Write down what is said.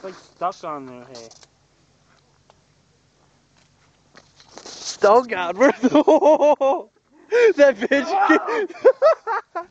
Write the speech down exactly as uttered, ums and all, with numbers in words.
like stuck on there. Hey. Oh God, where's the that bitch?